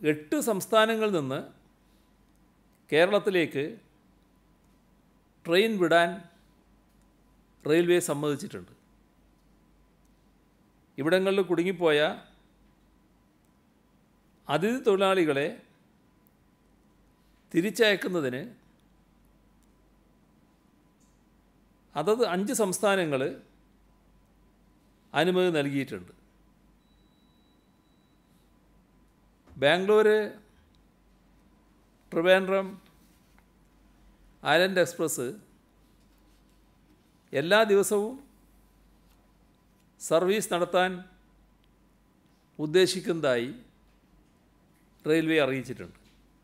8 സംസ്ഥാനങ്ങളിൽ നിന്ന് കേരളത്തിലേക്ക് ട്രെയിൻ വിടാൻ റെയിൽവേ സമ്മതിച്ചിട്ടുണ്ട്. ഇവിടങ്ങളിൽ കുടുങ്ങിപ്പോയ അതിഥി തൊഴിലാളികളെ തിരിച്ചയക്കുന്നതിന് അതത് 5 സംസ്ഥാനങ്ങൾ അനുമതി നൽകിയിട്ടുണ്ട്. ബാംഗ്ലൂർ ട്രിവാൻഡ്രം ഐലൻഡ് എക്സ്പ്രസ് എല്ലാ ദിവസവും സർവീസ് നടത്താൻ ഉദ്ദേശിക്കുന്നതായി റെയിൽവേ അറിയിച്ചിട്ടുണ്ട്.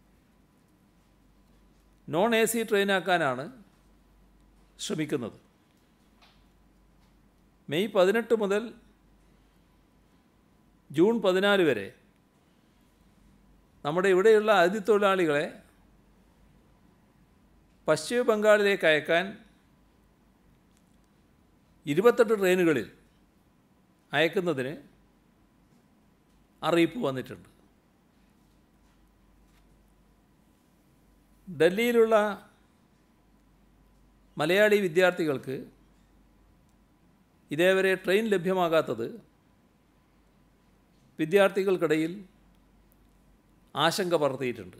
നോൺ AC ട്രെയിനാക്കാനാണ് ശ്രമിക്കുന്നത്. മെയ് 18 മുതൽ ജൂൺ 14 വരെ നമ്മുടെ ഇവിടെയുള്ള അതിഥി തൊഴിലാളികളെ പശ്ചിമ ബംഗാളിലേക്ക് അയക്കാൻ 28 ട്രെയിനുകളിൽ അയക്കുന്നതിന് അറിയിപ്പ് വന്നിട്ടുണ്ട്. ഡൽഹിയിലുള്ള മലയാളി വിദ്യാർത്ഥികൾക്ക് ഇതേവരെ ട്രെയിൻ ലഭ്യമാകാത്തത് വിദ്യാർത്ഥികൾക്കിടയിൽ ആശങ്ക പടർത്തിയിട്ടുണ്ട്.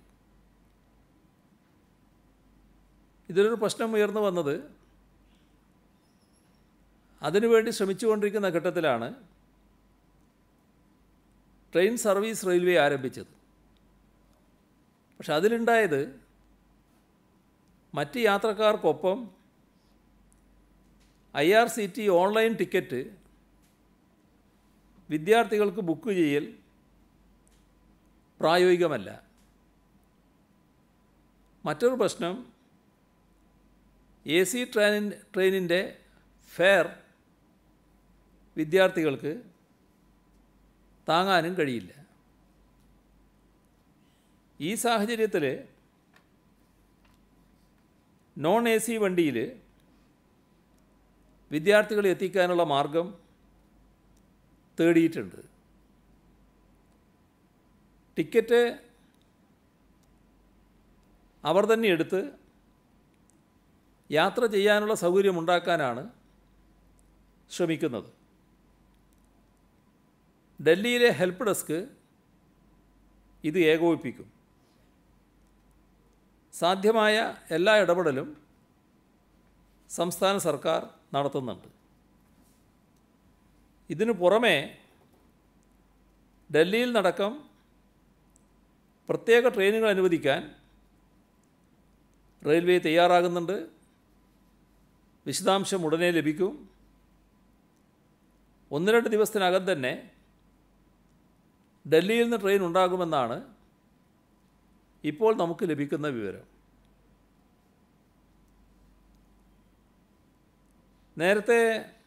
ഇതിലൊരു പ്രശ്നം ഉയർന്നു വന്നത് അതിനുവേണ്ടി ശ്രമിച്ചുകൊണ്ടിരിക്കുന്ന ഘട്ടത്തിലാണ് ട്രെയിൻ സർവീസ് റെയിൽവേ ആരംഭിച്ചത്. പക്ഷെ അതിലുണ്ടായത് മറ്റ് യാത്രക്കാർക്കൊപ്പം IRCT ഓൺലൈൻ ടിക്കറ്റ് വിദ്യാർത്ഥികൾക്ക് ബുക്ക് ചെയ്യൽ പ്രായോഗികമല്ല. മറ്റൊരു പ്രശ്നം AC ട്രെയിനിൻ്റെ ഫെയർ വിദ്യാർത്ഥികൾക്ക് താങ്ങാനും കഴിയില്ല. ഈ സാഹചര്യത്തിൽ നോൺ AC വണ്ടിയിൽ വിദ്യാർത്ഥികളെ എത്തിക്കാനുള്ള മാർഗം തേടിയിട്ടുണ്ട്. ടിക്കറ്റ് അവർ തന്നെ എടുത്ത് യാത്ര ചെയ്യാനുള്ള സൗകര്യമുണ്ടാക്കാനാണ് ശ്രമിക്കുന്നത്. ഡൽഹിയിലെ ഹെൽപ്പ് ഡെസ്ക് ഇത് ഏകോപിപ്പിക്കും. സാധ്യമായ എല്ലാ ഇടപെടലും സംസ്ഥാന സർക്കാർ നടത്തുന്നുണ്ട്. ഇതിനു പുറമെ ഡൽഹിയിൽ നടക്കം പ്രത്യേക ട്രെയിനുകൾ അനുവദിക്കാൻ റെയിൽവേ തയ്യാറാകുന്നുണ്ട്. വിശദാംശം ഉടനെ ലഭിക്കും. 1-2 ദിവസത്തിനകം തന്നെ ഡൽഹിയിൽ നിന്ന് ട്രെയിൻ ഉണ്ടാകുമെന്നാണ് ഇപ്പോൾ നമുക്ക് ലഭിക്കുന്ന വിവരം. നേരത്തെ